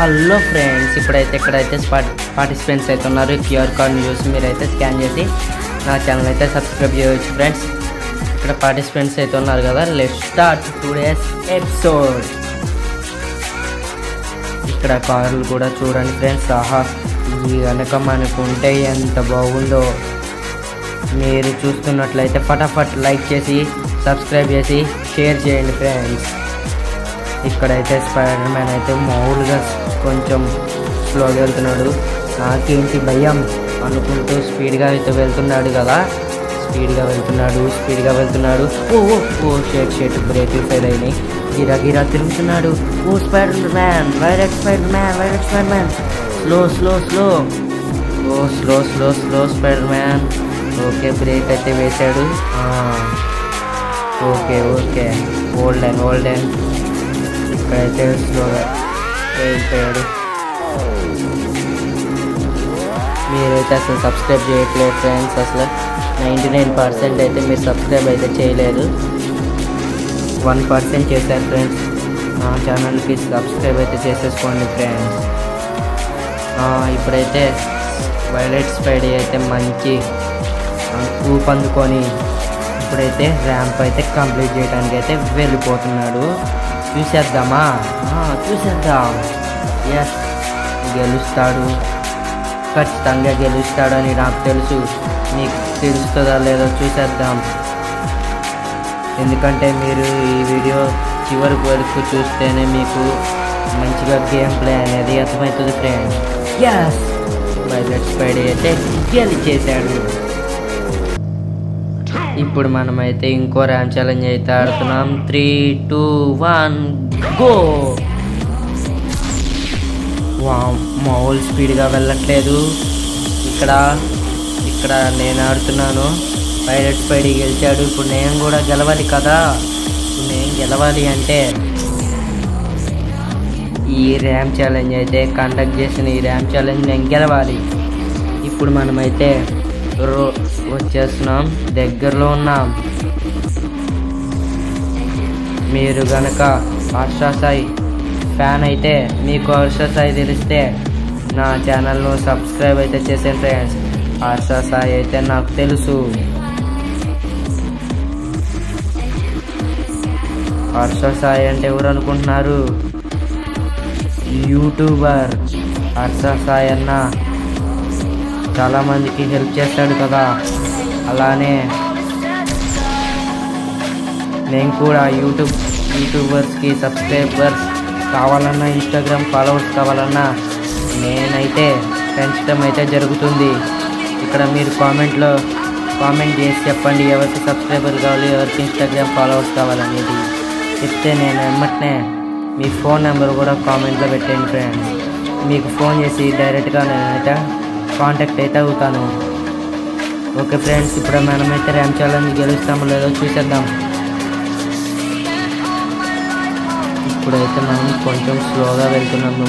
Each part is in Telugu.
హలో ఫ్రెండ్స్, ఇక్కడైతే పార్టిసిపెంట్స్ అయితే ఉన్నారు. క్యూఆర్ కార్డ్ని చూసి మీరైతే స్కాన్ చేసి నా ఛానల్ అయితే సబ్స్క్రైబ్ చేయవచ్చు ఫ్రెండ్స్. ఇక్కడ పార్టిసిపెంట్స్ అయితే ఉన్నారు కదా. Let's start today's episode. ఇక్కడ కార్లు కూడా చూడండి ఫ్రెండ్స్. ఆహా, ఈ కనుక మనకు ఉంటే ఎంత బాగుందో. మీరు చూస్తున్నట్లయితే ఫటాఫట్ లైక్ చేసి సబ్స్క్రైబ్ చేసి షేర్ చేయండి ఫ్రెండ్స్. ఇక్కడైతే స్పైడర్ మ్యాన్ అయితే మామూలుగా కొంచెం స్లోగా వెళ్తున్నాడు. నాకేంటి భయం అనుకుంటూ స్పీడ్గా అయితే వెళ్తున్నాడు కదా. స్పీడ్గా వెళ్తున్నాడు. ఓ షేట్ బ్రేకింగ్ ఫెయిల్ అయినాయి. గిరా తిరుగుతున్నాడు. Oh spider man, violet spider man. Slow spider man. Okay, break అయితే వేశాడు. Okay Holden. ఇక్కడైతే స్లోగా వెళ్ళిపోయాడు. మీరైతే అసలు సబ్స్క్రైబ్ చేయట్లేదు ఫ్రెండ్స్. అసలు 99% అయితే మీరు సబ్స్క్రైబ్ అయితే చేయలేదు. 1% చేశారు ఫ్రెండ్స్. నా ఛానల్కి సబ్స్క్రైబ్ అయితే చేసేసుకోండి ఫ్రెండ్స్. ఇప్పుడైతే వైలెట్ స్పైడీ అయితే మంచి ఊపు అందుకొని ఇప్పుడైతే ర్యాంప్ అయితే కంప్లీట్ చేయడానికి అయితే వెళ్ళిపోతున్నాడు. చూసేద్దాం. ఎస్, గెలుస్తాడు, ఖచ్చితంగా గెలుస్తాడని నాకు తెలుసు. మీకు తెలుస్తుందా లేదో చూసేద్దాం. ఎందుకంటే మీరు ఈ వీడియో చివరి వరకు చూస్తేనే మీకు మంచిగా గేమ్ ప్లే అనేది అర్థమవుతుంది ఫ్రెండ్స్. ఎస్, వైలెట్ స్పైడీ అయితే గెలిచేశాడు. ఇప్పుడు మనమైతే ఇంకో ర్యామ్ ఛాలెంజ్ అయితే ఆడుతున్నాం. 3, 2, 1 గో. మామూలు స్పీడ్గా వెళ్ళట్లేదు. ఇక్కడ నేను ఆడుతున్నాను. వైలెట్ స్పైడీ గెలిచాడు. ఇప్పుడు నేను కూడా గెలవాలి కదా. నేను గెలవాలి అంటే ఈ ర్యామ్ ఛాలెంజ్ అయితే కండక్ట్ చేసిన ఈ ర్యామ్ ఛాలెంజ్ నేను గెలవాలి. ఇప్పుడు మనమైతే వచ్చేస్తున్నాం, దగ్గరలో ఉన్నాం. మీరు గనక హర్ష సాయి ఫ్యాన్ అయితే, మీకు హర్ష సాయి తెలిస్తే నా ఛానల్ను సబ్స్క్రైబ్ అయితే చేసాను ఫ్రెండ్స్. హర్ష సాయి అయితే నాకు తెలుసు. హర్ష సాయి అంటే ఎవరు అనుకుంటున్నారు? యూట్యూబర్ హర్ష సాయి అన్న చాలామందికి హెల్ప్ చేస్తాడు కదా. అలానే నేను కూడా యూట్యూబర్స్కి సబ్స్క్రైబర్స్ కావాలన్నా, ఇన్స్టాగ్రామ్ ఫాలోవర్స్ కావాలన్నా నేనైతే పెంచడం అయితే జరుగుతుంది. ఇక్కడ మీరు కామెంట్ చేసి చెప్పండి ఎవరికి సబ్స్క్రైబర్ కావాలి, ఎవరికి ఇన్స్టాగ్రామ్ ఫాలోవర్స్ కావాలనేది చెప్తే నేను వెంటనే మీ ఫోన్ నెంబర్ కూడా కామెంట్లో పెట్టండి ఫ్రెండ్స్. మీకు ఫోన్ చేసి డైరెక్ట్గా నేనైతే కాంటాక్ట్ అయితే అవుతాను. ఓకే ఫ్రెండ్స్, ఇప్పుడు మనమైతే ర్యామ్ ఛాలెంజ్ గెలుస్తామో లేదో చూసేద్దాం. ఇప్పుడైతే మనం కొంచెం స్లోగా వెళ్తున్నాము.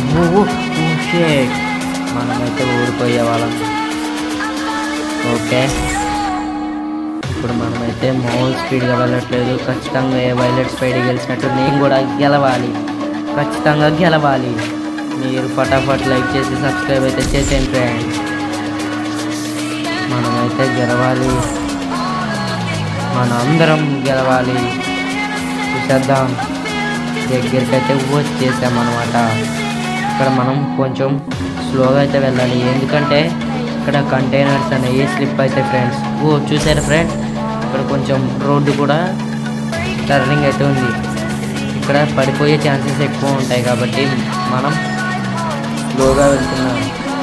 మనమైతే ఊడిపోయే వాళ్ళం. ఓకే, ఇప్పుడు మనమైతే మామూలు స్పీడ్గా వెళ్ళట్లేదు. ఖచ్చితంగా వైలెట్ స్పైడీ గెలిచినట్టు నేను కూడా గెలవాలి. ఖచ్చితంగా గెలవాలి. మీరు ఫటాఫట్ లైక్ చేసి సబ్స్క్రైబ్ అయితే చేసేయండి ఫ్రెండ్స్. మనమైతే గెలవాలి, అందరం గెలవాలి. చూసేద్దాం. దగ్గరికైతే వచ్చేసామన్నమాట. ఇక్కడ మనం కొంచెం స్లోగా అయితే వెళ్ళాలి, ఎందుకంటే ఇక్కడ కంటైనర్స్ అనేవి స్లిప్ అవుతాయి ఫ్రెండ్స్. చూసారా ఫ్రెండ్స్, ఇక్కడ కొంచెం రోడ్డు కూడా టర్నింగ్ అయితే ఉంది. ఇక్కడ పడిపోయే ఛాన్సెస్ ఎక్కువ ఉంటాయి కాబట్టి మనం స్లోగా వెళ్తున్నాం.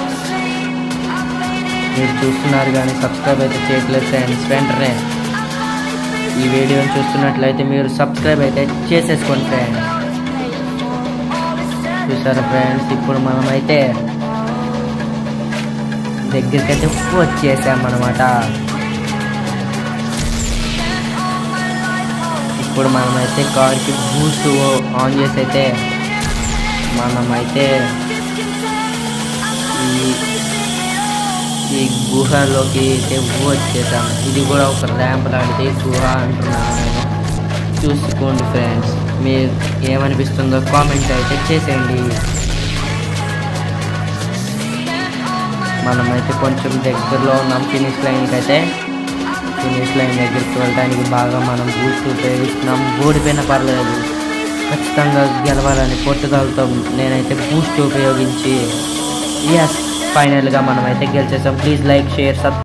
మీరు చూస్తున్నారు కానీ సబ్స్క్రైబ్ అయితే చేయట్లేదు ఫ్రెండ్స్. వెంటనే ఈ వీడియోని చూస్తున్నట్లయితే మీరు సబ్స్క్రైబ్ అయితే చేసేసుకోండి ఫ్రెండ్స్. చూసారా ఫ్రెండ్స్, ఇప్పుడు మనమైతే దగ్గరికైతే వచ్చేసామన్నమాట. ఇప్పుడు మనమైతే కార్కి బూస్ట్ ఆన్ చేసి అయితే మనమైతే ఈ గుహలోకి అయితే వచ్చేసాము. ఇది కూడా ఒక ర్యాంప్ లాంటిది గుహ అంటున్నాను నేను. చూసుకోండి ఫ్రెండ్స్, మీరు ఏమనిపిస్తుందో కామెంట్ అయితే చేసేయండి. మనమైతే కొంచెం దగ్గరలో ఉన్నాం ఫినిష్ లైన్కి అయితే. ఫినిష్ లైన్ దగ్గరికి వెళ్ళడానికి బాగా మనం బూస్ట్ ఉపయోగిస్తున్నాం. ఓడిపోయినా పర్లేదు, ఖచ్చితంగా గెలవాలని పట్టుదలతో నేనైతే బూస్ట్ ఉపయోగించి ఫైనల్గా మనమైతే గెలిచేసాం. Please like, share,